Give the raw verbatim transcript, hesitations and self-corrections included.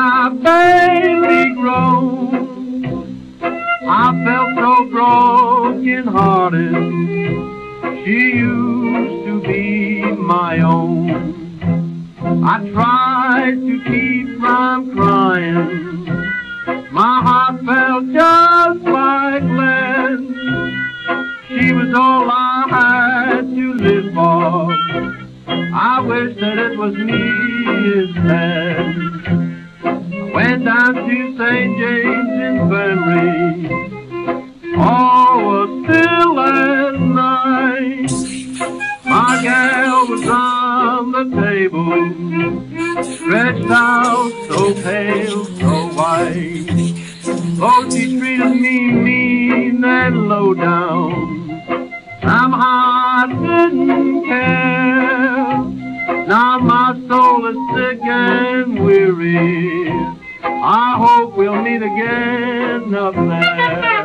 my baby grown. I felt so broken hearted. She used to be my own. I tried to keep from crying. My heart felt just like lead. She was all I had to live for. I wish that it was me instead. I went down to Saint James Infirmary. All was still at night. My gal was on the table, stretched out so pale, so white. Oh, she treated me mean and low down. Somehow I didn't care. Now my soul is sick and weary. I hope we'll meet again up there.